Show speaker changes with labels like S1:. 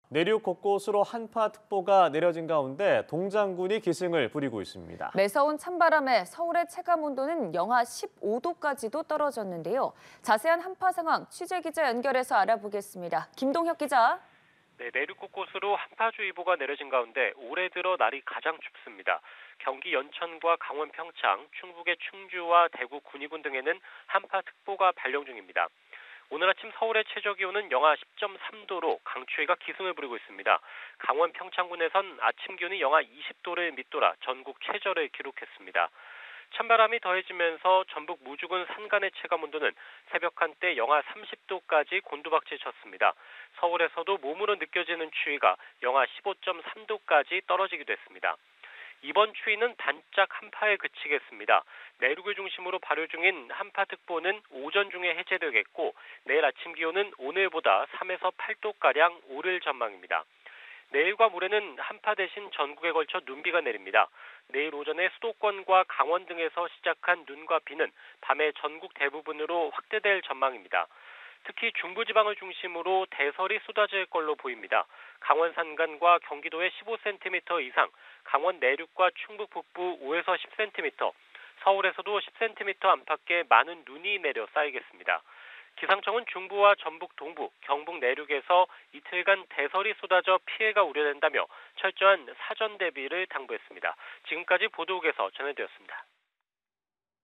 S1: 내륙 곳곳으로 한파특보가 내려진 가운데 동장군이 기승을 부리고 있습니다.
S2: 매서운 찬바람에 서울의 체감온도는 영하 15도까지도 떨어졌는데요. 자세한 한파 상황 취재기자 연결해서 알아보겠습니다. 김동혁 기자.
S3: 네, 내륙 곳곳으로 한파주의보가 내려진 가운데 올해 들어 날이 가장 춥습니다. 경기 연천과 강원 평창, 충북의 충주와 대구 군위군 등에는 한파특보가 발령 중입니다. 오늘 아침 서울의 최저기온은 영하 10.3도로 강추위가 기승을 부리고 있습니다. 강원 평창군에선 아침 기온이 영하 20도를 밑돌아 전국 최저를 기록했습니다. 찬바람이 더해지면서 전북 무주군 산간의 체감온도는 새벽 한때 영하 30도까지 곤두박질 쳤습니다. 서울에서도 몸으로 느껴지는 추위가 영하 15.3도까지 떨어지기도 했습니다. 이번 추위는 단짝 한파에 그치겠습니다. 내륙을 중심으로 발효 중인 한파특보는 오전 중에 해제되겠고 내일 아침 기온은 오늘보다 3에서 8도가량 오를 전망입니다. 내일과 모레는 한파 대신 전국에 걸쳐 눈비가 내립니다. 내일 오전에 수도권과 강원 등에서 시작한 눈과 비는 밤에 전국 대부분으로 확대될 전망입니다. 특히 중부지방을 중심으로 대설이 쏟아질 걸로 보입니다. 강원 산간과 경기도에 15cm 이상, 강원 내륙과 충북 북부 5에서 10cm, 서울에서도 10cm 안팎의 많은 눈이 내려 쌓이겠습니다. 기상청은 중부와 전북 동부, 경북 내륙에서 이틀간 대설이 쏟아져 피해가 우려된다며 철저한 사전 대비를 당부했습니다. 지금까지 보도국에서 전해드렸습니다.